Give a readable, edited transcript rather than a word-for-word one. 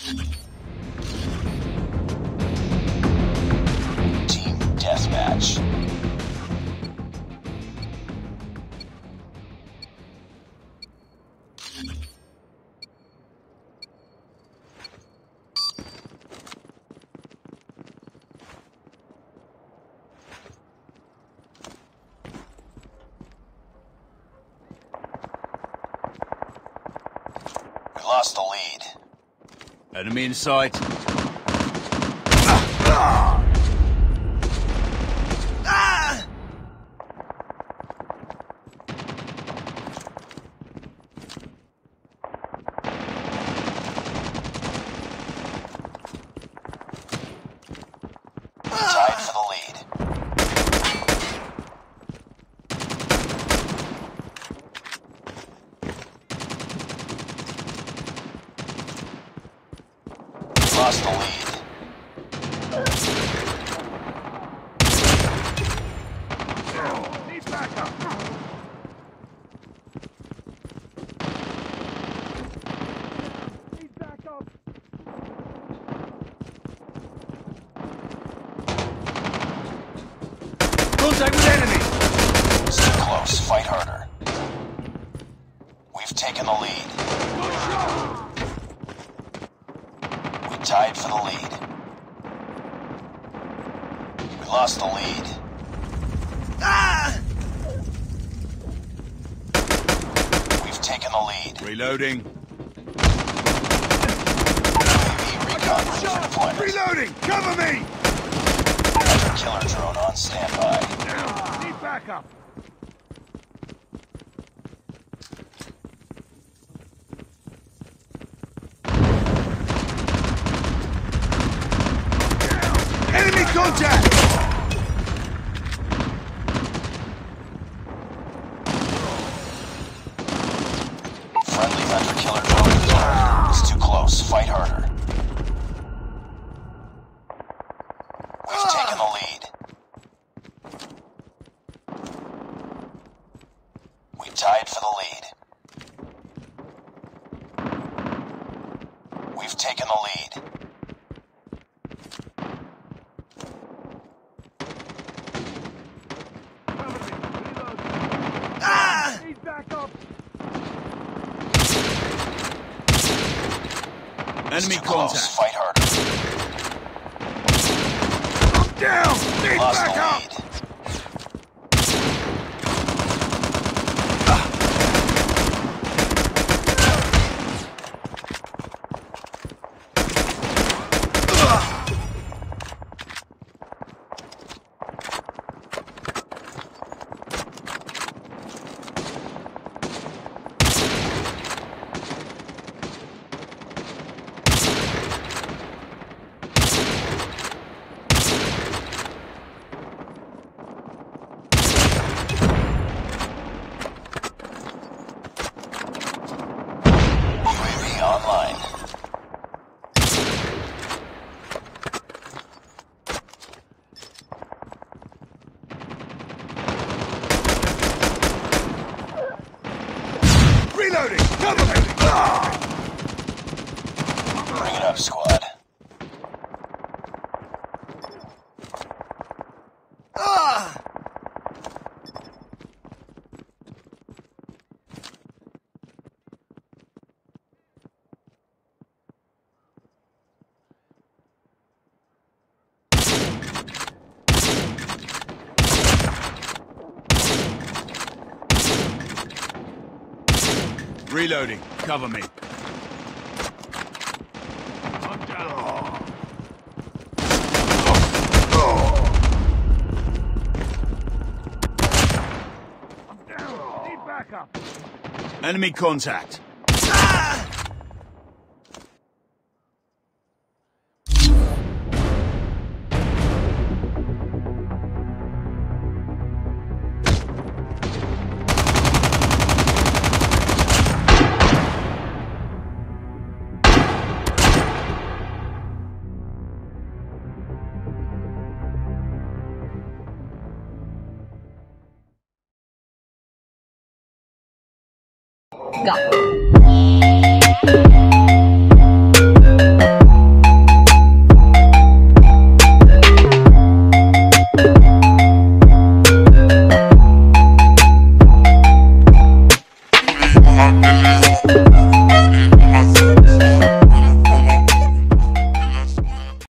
Team deathmatch. We lost the lead. Enemy in sight. Tied for the lead. Lost the lead. Need backup. Need backup. Contact with enemy! It's too close. Fight harder. We've taken the lead. We tied for the lead. We lost the lead. We've taken the lead. Reloading. UAV recon ready for deployment. Reloading! Cover me! Killer drone on standby. Need backup. Enemy contact! Friendly hunter killer drone deployed. It's too close. Fight harder. We've taken the lead. We tied for the lead. We've taken the lead. Need backup. Enemy Too close. contact. Fight harder. I'm down! Need Lost the backup! lead. UAV online. Reloading! Cover me! Bring it up, squad. Reloading. Cover me. I'm down. I'm down. Need backup. Enemy contact. Gato.